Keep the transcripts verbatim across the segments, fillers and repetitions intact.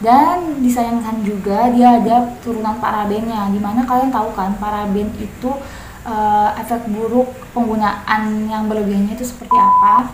Dan disayangkan juga dia ada turunan parabennya, dimana kalian tahu kan paraben itu uh, efek buruk penggunaan yang berlebihannya itu seperti apa.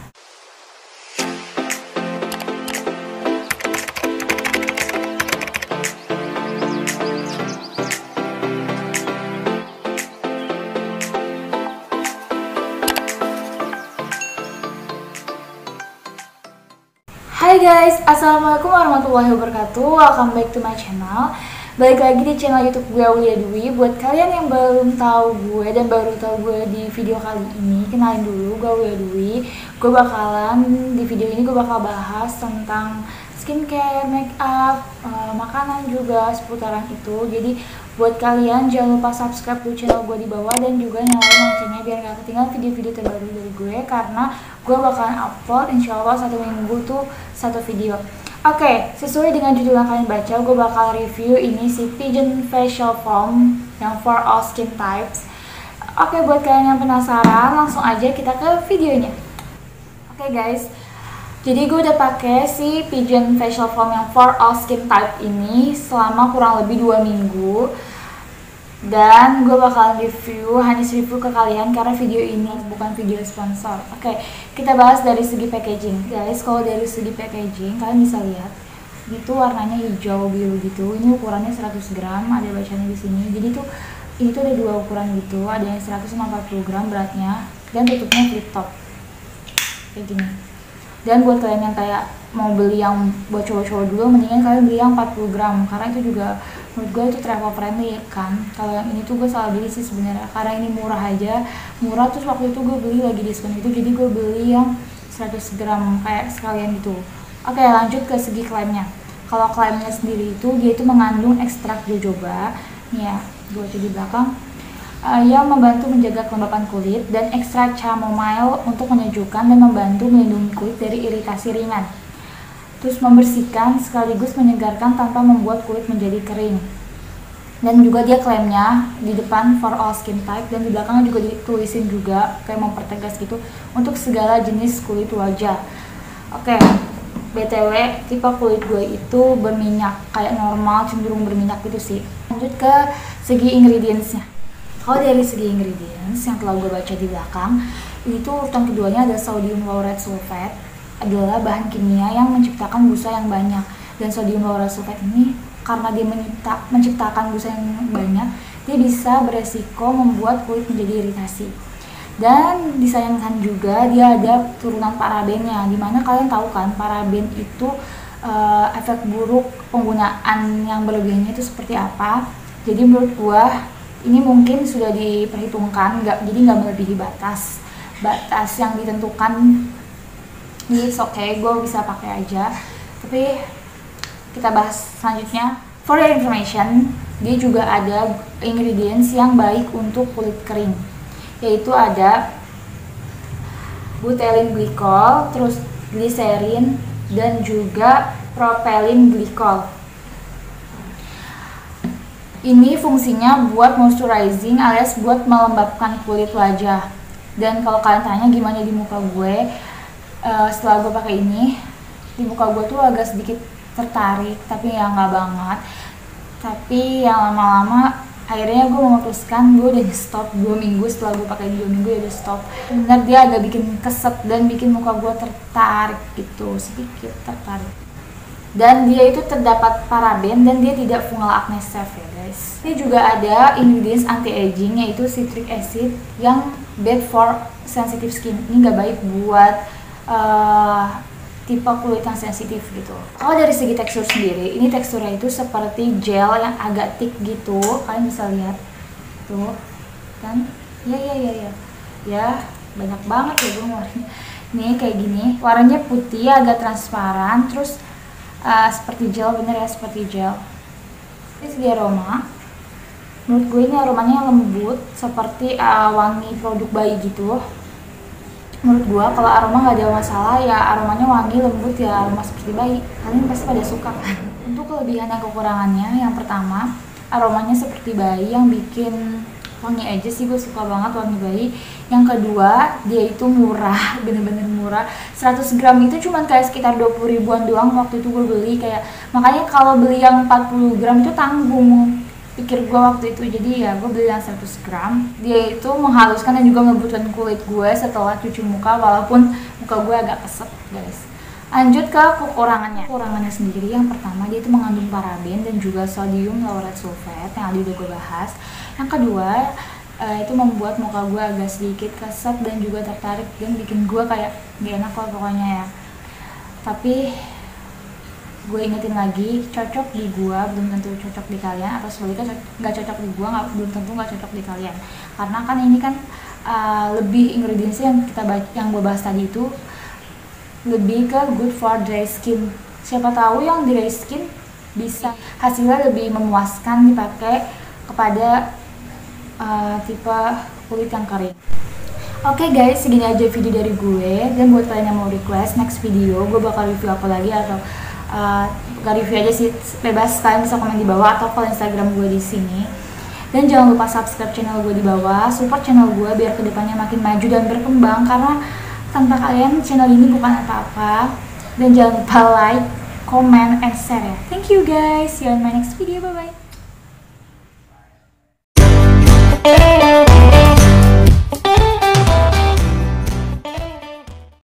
Hai guys, assalamualaikum warahmatullahi wabarakatuh. Welcome back to my channel. Balik lagi di channel YouTube gue, Aulia Dwi. Buat kalian yang belum tahu gue dan baru tahu gue di video kali ini, kenalin dulu, gue Aulia Dwi. Gue bakalan di video ini gue bakal bahas tentang skincare, make up, uh, makanan juga seputaran itu. Jadi buat kalian jangan lupa subscribe dulu channel gue di bawah dan juga nyalain loncengnya biar gak ketinggalan video-video terbaru dari gue, karena gue bakalan upload insya Allah satu minggu tuh satu video. Oke, okay, sesuai dengan judul yang kalian baca, gue bakal review ini si Pigeon Facial Foam yang for all skin types. Oke, okay, buat kalian yang penasaran, langsung aja kita ke videonya. Oke okay, guys, jadi gue udah pakai si Pigeon Facial Foam yang for all skin type ini selama kurang lebih dua minggu. Dan gue bakalan review, hanya review ke kalian karena video ini bukan video sponsor. Oke, okay, kita bahas dari segi packaging. Guys, kalau dari segi packaging kalian bisa lihat itu warnanya hijau biru gitu. Ini ukurannya seratus gram, ada bacanya di sini. Jadi tuh ini tuh ada dua ukuran gitu, ada yang seratus sama empat puluh gram beratnya dan tutupnya flip top. Kayak gini. Dan buat kalian yang kayak mau beli yang buat cowok-cowok dulu, mendingan kalian beli yang empat puluh gram karena itu juga menurut gue itu travel friendly kan. Kalau yang ini tuh gue salah beli sih sebenarnya karena ini murah aja, murah terus waktu itu gue beli lagi diskon itu, jadi gue beli yang seratus gram kayak sekalian gitu. Oke, lanjut ke segi klaimnya. Kalau klaimnya sendiri itu dia itu mengandung ekstrak jojoba nih ya, gue baca di belakang, uh, yang membantu menjaga kelembapan kulit, dan ekstrak chamomile untuk menyejukkan dan membantu melindungi kulit dari iritasi ringan. Terus membersihkan sekaligus menyegarkan tanpa membuat kulit menjadi kering. Dan juga dia klaimnya di depan for all skin type dan di belakangnya juga ditulisin juga kayak mempertegas gitu untuk segala jenis kulit wajah. Oke, B T W tipe kulit gue itu berminyak, kayak normal cenderung berminyak gitu sih. Lanjut ke segi ingredientsnya. Kalau dari segi ingredients yang telah gue baca di belakang, ini tuh urutan keduanya ada sodium laureth sulfate, adalah bahan kimia yang menciptakan busa yang banyak. Dan sodium laureth sulfate ini karena dia mencipta, menciptakan busa yang banyak, dia bisa beresiko membuat kulit menjadi iritasi. Dan disayangkan juga dia ada turunan parabennya, dimana kalian tahu kan paraben itu uh, efek buruk penggunaan yang berlebihannya itu seperti apa. Jadi menurut gua ini mungkin sudah diperhitungkan, nggak, jadi nggak melebihi batas batas yang ditentukan. It's okay, gue bisa pakai aja. Tapi kita bahas selanjutnya. For your information, dia juga ada ingredients yang baik untuk kulit kering, yaitu ada butylene glycol, terus glycerin, dan juga propylene glycol. Ini fungsinya buat moisturizing alias buat melembabkan kulit wajah. Dan kalau kalian tanya gimana di muka gue, Uh, setelah gue pakai ini, di muka gue tuh agak sedikit tertarik, tapi ya nggak banget. Tapi yang lama-lama akhirnya gue memutuskan gue udah stop dua minggu. Setelah gue pakai dua minggu ya udah stop. Bener dia agak bikin keset dan bikin muka gue tertarik gitu, sedikit tertarik. Dan dia itu terdapat paraben dan dia tidak fungal acne safe ya guys. Ini juga ada ingredients anti-aging yaitu citric acid yang bad for sensitive skin. Ini nggak baik buat Uh, tipe kulit yang sensitif gitu. Kalau dari segi tekstur sendiri, ini teksturnya itu seperti gel yang agak thick gitu. Kalian bisa lihat tuh kan? Ya ya ya ya. Ya banyak banget ya gue warnanya. Nih kayak gini, warnanya putih agak transparan, terus uh, seperti gel, bener ya seperti gel. Ini segi aroma. Menurut gue ini aromanya lembut, seperti uh, wangi produk bayi gitu. Menurut gua kalau aroma nggak ada masalah ya, aromanya wangi lembut ya, aroma seperti bayi, kalian pasti pada suka kan. Untuk kelebihan dan kekurangannya, yang pertama aromanya seperti bayi yang bikin wangi aja sih, gue suka banget wangi bayi. Yang kedua, dia itu murah, bener-bener murah. seratus gram itu cuman kayak sekitar dua puluh ribuan doang waktu itu gue beli. Kayak makanya kalau beli yang empat puluh gram itu tanggung pikir gue waktu itu. Jadi ya gue beli yang seratus gram. Dia itu menghaluskan dan juga ngebutuhin kulit gue setelah cuci muka, walaupun muka gue agak keset guys. Lanjut ke kekurangannya. Kekurangannya sendiri, yang pertama dia itu mengandung paraben dan juga sodium lauryl sulfate yang tadi udah gue bahas. Yang kedua, uh, itu membuat muka gue agak sedikit keset dan juga tertarik dan bikin gue kayak gak enak lah pokoknya ya. Tapi gue ingetin lagi, cocok di gue belum tentu cocok di kalian, atau sebaliknya nggak cocok di gue nggak belum tentu nggak cocok di kalian. Karena kan ini kan uh, lebih ingredientsnya yang kita yang gue bahas tadi itu lebih ke good for dry skin. Siapa tahu yang dry skin bisa hasilnya lebih memuaskan dipakai kepada uh, tipe kulit yang kering. Oke okay guys, segini aja video dari gue. Dan buat kalian yang mau request next video gue bakal review apa lagi, atau uh, gak review aja sih, bebas, kalian bisa komen di bawah atau follow Instagram gue di sini. Dan jangan lupa subscribe channel gue di bawah, support channel gue biar kedepannya makin maju dan berkembang, karena tanpa kalian channel ini bukan apa-apa. Dan jangan lupa like, comment, and share ya. Thank you guys, see you on my next video, bye bye.